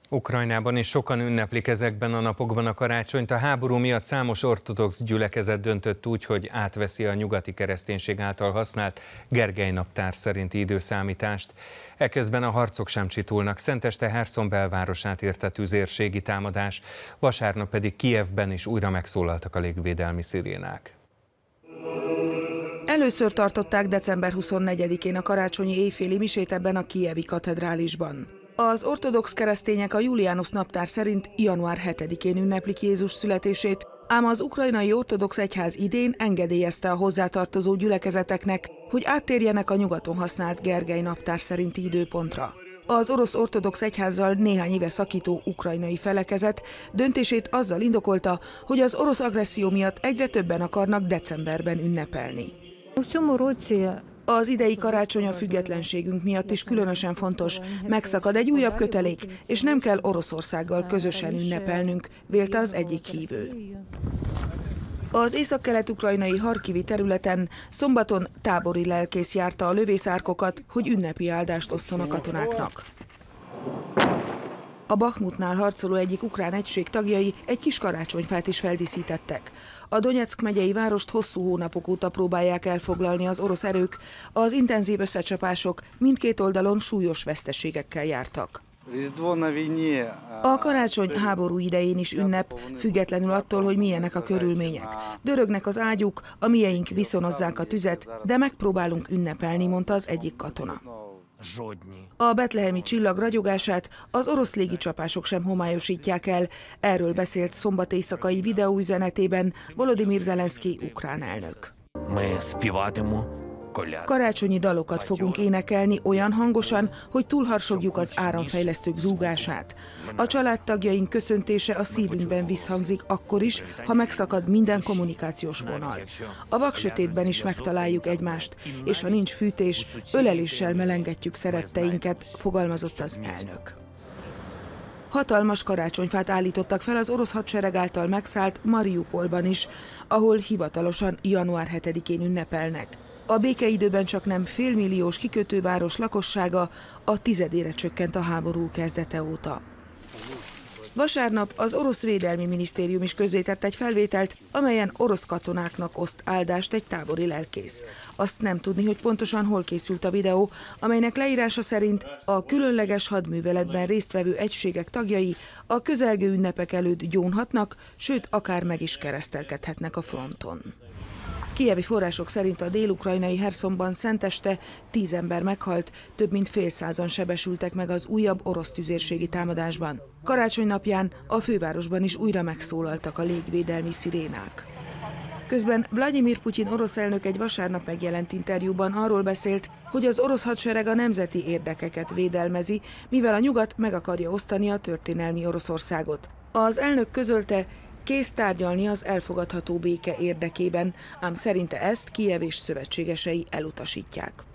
Ukrajnában is sokan ünneplik ezekben a napokban a karácsonyt. A háború miatt számos ortodox gyülekezet döntött úgy, hogy átveszi a nyugati kereszténység által használt Gergely naptár szerinti időszámítást. Eközben a harcok sem csitulnak. Szenteste Herszon belvárosát érte tüzérségi támadás, vasárnap pedig Kijevben is újra megszólaltak a légvédelmi szirénák. Először tartották december 24-én a karácsonyi éjféli misét ebben a kijevi katedrálisban. Az ortodox keresztények a Julianus naptár szerint január 7-én ünneplik Jézus születését, ám az ukrajnai ortodox egyház idén engedélyezte a hozzátartozó gyülekezeteknek, hogy áttérjenek a nyugaton használt Gergely naptár szerinti időpontra. Az orosz ortodox egyházzal néhány éve szakító ukrajnai felekezet döntését azzal indokolta, hogy az orosz agresszió miatt egyre többen akarnak decemberben ünnepelni. Az idei karácsony a függetlenségünk miatt is különösen fontos. Megszakad egy újabb kötelék, és nem kell Oroszországgal közösen ünnepelnünk, vélte az egyik hívő. Az északkelet-ukrajnai Harkivi területen szombaton tábori lelkész járta a lövészárkokat, hogy ünnepi áldást osszon a katonáknak. A Bakhmutnál harcoló egyik ukrán egység tagjai egy kis karácsonyfát is feldíszítettek. A Donyeck megyei várost hosszú hónapok óta próbálják elfoglalni az orosz erők, az intenzív összecsapások mindkét oldalon súlyos veszteségekkel jártak. A karácsony háború idején is ünnep, függetlenül attól, hogy milyenek a körülmények. Dörögnek az ágyuk, a mieink viszonozzák a tüzet, de megpróbálunk ünnepelni, mondta az egyik katona. A betlehemi csillag ragyogását az orosz légicsapások sem homályosítják el, erről beszélt szombat éjszakai videóüzenetében Volodymyr Zelenszkij ukrán elnök. Karácsonyi dalokat fogunk énekelni olyan hangosan, hogy túlharsogjuk az áramfejlesztők zúgását. A családtagjaink köszöntése a szívünkben visszhangzik akkor is, ha megszakad minden kommunikációs vonal. A vaksötétben is megtaláljuk egymást, és ha nincs fűtés, öleléssel melengetjük szeretteinket, fogalmazott az elnök. Hatalmas karácsonyfát állítottak fel az orosz hadsereg által megszállt Mariupolban is, ahol hivatalosan január 7-én ünnepelnek. A békeidőben csaknem félmilliós kikötőváros lakossága a tizedére csökkent a háború kezdete óta. Vasárnap az orosz védelmi minisztérium is közzétett egy felvételt, amelyen orosz katonáknak oszt áldást egy tábori lelkész. Azt nem tudni, hogy pontosan hol készült a videó, amelynek leírása szerint a különleges hadműveletben résztvevő egységek tagjai a közelgő ünnepek előtt gyónhatnak, sőt akár meg is keresztelkedhetnek a fronton. Kijevi források szerint a dél-ukrajnai Herszonban szenteste 10 ember meghalt, több mint fél százan sebesültek meg az újabb orosz tüzérségi támadásban. Karácsony napján a fővárosban is újra megszólaltak a légvédelmi szirénák. Közben Vlagyimir Putyin orosz elnök egy vasárnap megjelent interjúban arról beszélt, hogy az orosz hadsereg a nemzeti érdekeket védelmezi, mivel a nyugat meg akarja osztani a történelmi Oroszországot. Az elnök közölte, kész tárgyalni az elfogadható béke érdekében, ám szerinte ezt Kijev és szövetségesei elutasítják.